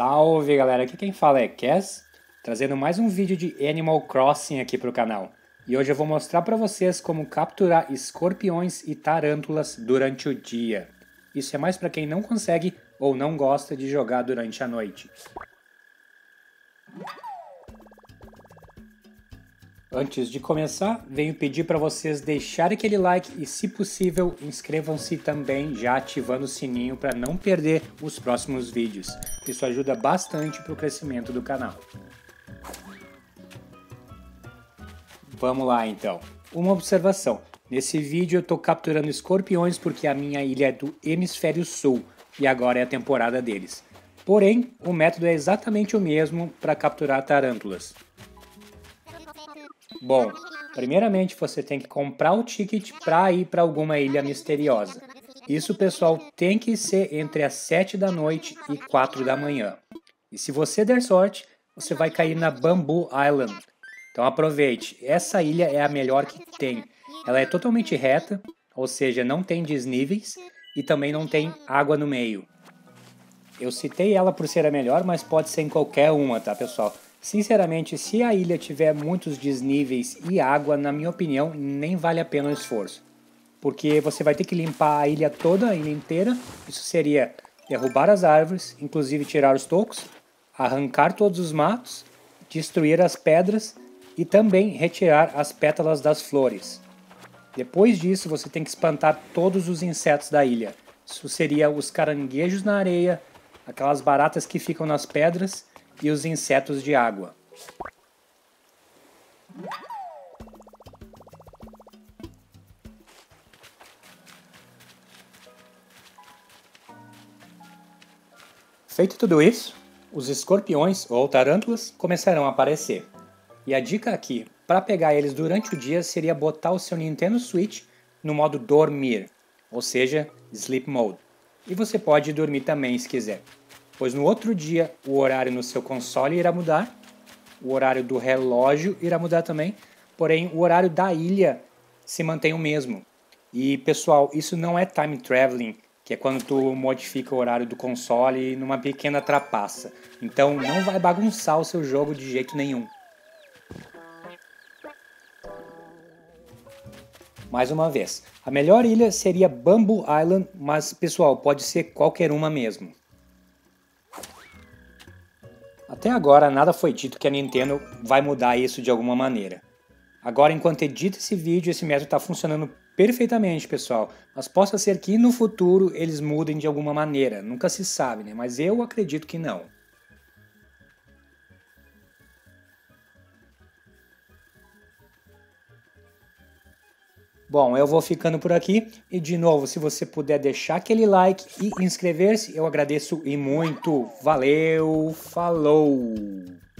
Salve galera, aqui quem fala é Cass, trazendo mais um vídeo de Animal Crossing aqui para o canal. E hoje eu vou mostrar para vocês como capturar escorpiões e tarântulas durante o dia. Isso é mais para quem não consegue ou não gosta de jogar durante a noite. Antes de começar, venho pedir para vocês deixarem aquele like e, se possível, inscrevam-se também já ativando o sininho para não perder os próximos vídeos. Isso ajuda bastante para o crescimento do canal. Vamos lá então. Uma observação. Nesse vídeo eu estou capturando escorpiões porque a minha ilha é do hemisfério sul e agora é a temporada deles. Porém, o método é exatamente o mesmo para capturar tarântulas. Bom, primeiramente você tem que comprar o ticket para ir para alguma ilha misteriosa. Isso, pessoal, tem que ser entre as 7 da noite e 4 da manhã. E se você der sorte, você vai cair na Bamboo Island. Então aproveite, essa ilha é a melhor que tem. Ela é totalmente reta, ou seja, não tem desníveis e também não tem água no meio. Eu citei ela por ser a melhor, mas pode ser em qualquer uma, tá, pessoal? Sinceramente, se a ilha tiver muitos desníveis e água, na minha opinião, nem vale a pena o esforço. Porque você vai ter que limpar a ilha toda, a ilha inteira. Isso seria derrubar as árvores, inclusive tirar os tocos, arrancar todos os matos, destruir as pedras e também retirar as pétalas das flores. Depois disso, você tem que espantar todos os insetos da ilha. Isso seria os caranguejos na areia, aquelas baratas que ficam nas pedras e os insetos de água. Feito tudo isso, os escorpiões ou tarântulas começarão a aparecer. E a dica aqui, para pegar eles durante o dia, seria botar o seu Nintendo Switch no modo dormir, ou seja, Sleep Mode. E você pode dormir também se quiser, pois no outro dia o horário no seu console irá mudar, o horário do relógio irá mudar também, porém o horário da ilha se mantém o mesmo. E pessoal, isso não é time traveling, que é quando tu modifica o horário do console numa pequena trapaça. Então não vai bagunçar o seu jogo de jeito nenhum. Mais uma vez, a melhor ilha seria Bamboo Island, mas pessoal, pode ser qualquer uma mesmo. Até agora nada foi dito que a Nintendo vai mudar isso de alguma maneira. Agora, enquanto edito esse vídeo, esse método está funcionando perfeitamente, pessoal. Mas possa ser que no futuro eles mudem de alguma maneira, nunca se sabe, né? Mas eu acredito que não. Bom, eu vou ficando por aqui e de novo, se você puder deixar aquele like e inscrever-se, eu agradeço e muito. Valeu, falou!